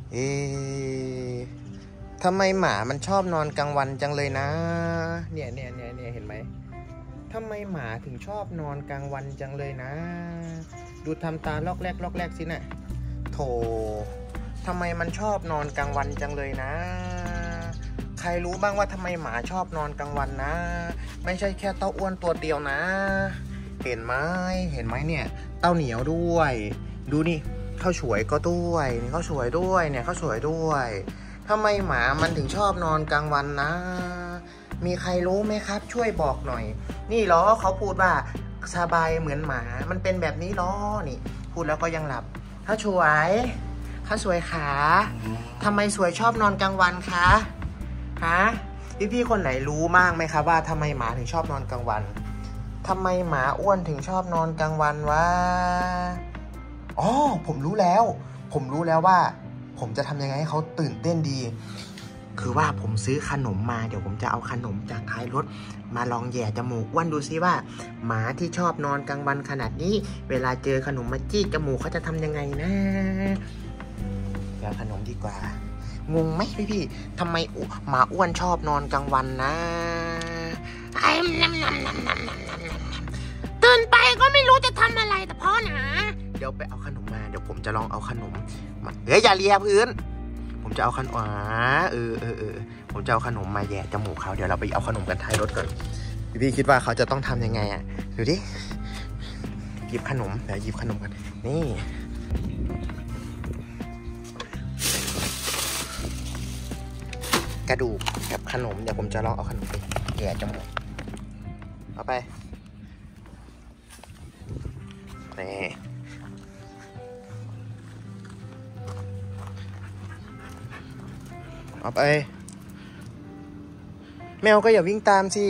เอ๊ะทำไมหมามันชอบนอนกลางวันจังเลยนะเนี่ยเห็นไหมทำไมหมาถึงชอบนอนกลางวันจังเลยนะดูทำตาลอกแรกสินะโถทำไมมันชอบนอนกลางวันจังเลยนะใครรู้บ้างว่าทำไมหมาชอบนอนกลางวันนะไม่ใช่แค่เต้าอ้วนตัวเดียวนะเห็นไหมเนี่ยเต้าเหนียวด้วยดูนี่ข้าวสวยก็ด้วยนี่ข้าวสวยด้วยเนี่ยข้าวสวยด้วยทำไมหมามันถึงชอบนอนกลางวันนะมีใครรู้ไหมครับช่วยบอกหน่อยนี่เหรอเขาพูดว่าสบายเหมือนหมามันเป็นแบบนี้เหรอนี่พูดแล้วก็ยังหลับข้าวสวยขาทำไมสวยชอบนอนกลางวันคะฮะพี่คนไหนรู้บ้างไหมครับว่าทำไมหมาถึงชอบนอนกลางวันทำไมหมาอ้วนถึงชอบนอนกลางวันวะอ๋อผมรู้แล้วว่าผมจะทำยังไงให้เขาตื่นเต้นดีคือว่าผมซื้อขนมมาเดี๋ยวผมจะเอาขนมจากท้ายรถมาลองแย่จมูกอ้วนดูซิว่าหมาที่ชอบนอนกลางวันขนาดนี้เวลาเจอขนมมาจี้จมูกเขาจะทำยังไงนะเดี๋ยวขนมดีกว่างงไหมพี่ทำไมหมาอ้วนชอบนอนกลางวันนะตื่นไปก็ไม่รู้จะทำอะไรแต่พ่อนะเดี๋ยวไปเอาขนมมาเดี๋ยวผมจะลองเอาขนมมาอย่าเลียพื้นผมจะเอาขนมผมจะเอาขนมมาแย่จมูกเขาเดี๋ยวเราไปเอาขนมกันท้ายรถก่อนพี่คิดว่าเขาจะต้องทำยังไงอ่ะดูดิหยิบขนมเดี๋ยวหยิบขนมกันนี่กระดูกกับขนมเดี๋ยวผมจะลองเอาขนมไปแย่จมูกเอาไปนี่เอาไปแมวก็อย่าวิ่งตามสิ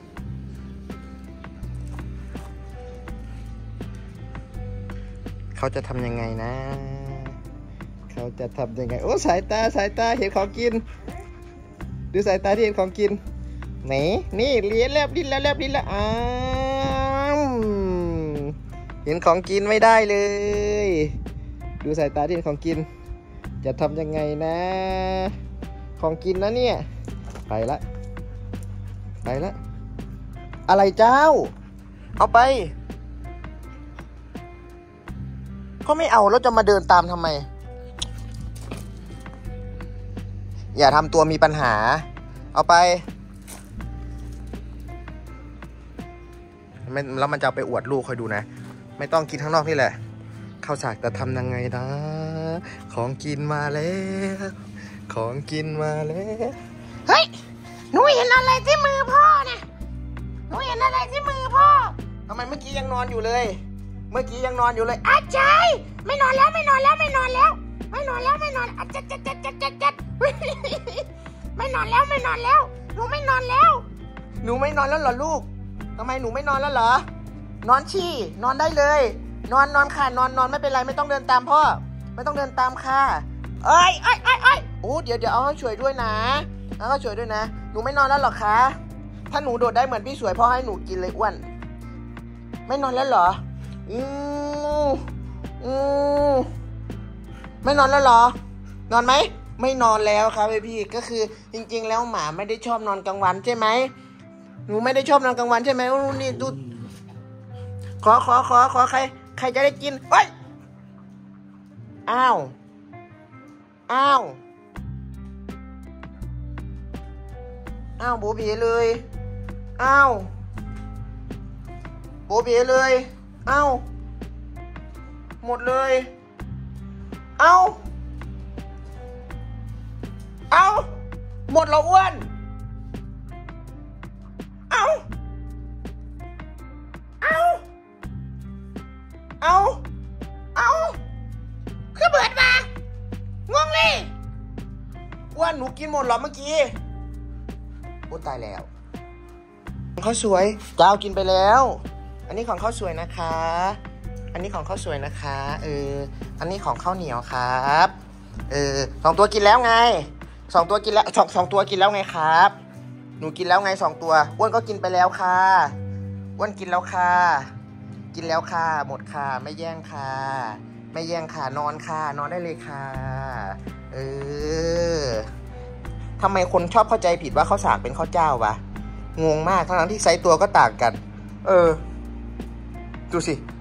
เขาจะทำยังไงนะเขาจะทำยังไงโอ้สายตาเห็นของกินดูสายตาที่เห็นของกินไหนนี่เลี้ยแลบลิ้นแล้วเห็นของกินไม่ได้เลยดูสายตาที่เห็นของกินจะทำยังไงนะของกินนะเนี่ยไปละอะไรเจ้าเอาไปก็ไม่เอาแล้วจะมาเดินตามทำไมอย่าทำตัวมีปัญหาเอาไปแล้วมันจะเอาไปอวดลูกคอยดูนะไม่ต้องกินข้างนอกนี่แหละข้าวสากจะทำยังไงนะของกินมาแล้วเฮ้ยหนูเห็นอะไรที่มือพ่อนะทำไมเมื่อกี้ยังนอนอยู่เลยอาจารย์ไม่นอนแล้วอาจารย์ไม่นอนแล้วหนูไม่นอนแล้วเหรอลูกทำไมหนูไม่นอนแล้วเหรอนอนฉี่นอนได้เลยนอนค่ะนอนไม่เป็นไรไม่ต้องเดินตามพ่อไม่ต้องเดินตามค่ะเอ้ยโอ้เดี๋ยวเอาให้ช่วยด้วยนะหนูไม่นอนแล้วหรอคะถ้าหนูโดดได้เหมือนพี่สวยพ่อให้หนูกินเลยอ้วนไม่นอนแล้วเหรอไม่นอนแล้วเหรอนอนไหมไม่นอนแล้วครับพี่ก็คือจริงๆแล้วหมาไม่ได้ชอบนอนกลางวันใช่ไหมหนูไม่ได้ชอบนอนกลางวันใช่ไหมนี่ดูขอใครจะได้กินเฮ้ยอ้าวโบเบีเลยหมดเลยหมดแล้วอ้วนคือเบิดมางงเลยอ้วนหนูกินหมดหรอเมื่อกี้โอ้ตายแล้วข้าวสวยเจ้ากินไปแล้วอันนี้ของข้าวสวยนะคะอันนี้ของข้าวสวยนะคะอันนี้ของข้าวเหนียวครับ2 ตัวกินแล้วไง2 ตัวกินแล้ว2 ตัวกินแล้วไงครับหนูกินแล้วไง2 ตัวอ้วนก็กินไปแล้วค่ะอ้วนกินแล้วค่ะหมดค่ะไม่แย่งค่ะนอนค่ะนอนได้เลยค่ะเออทำไมคนชอบเข้าใจผิดว่าข้าวสากเป็นข้าวเจ้าวะงงมากทั้งที่ไซส์ตัวก็ต่างกันดูสิ